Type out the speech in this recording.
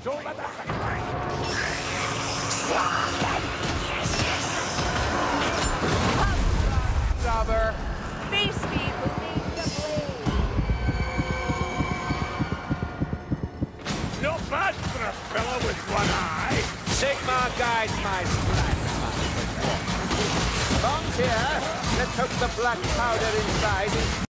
Rubber. These people need the blade. Not bad for a fellow with one eye. Sigmar guides my plan. Bombs here. Let's hope the black powder inside is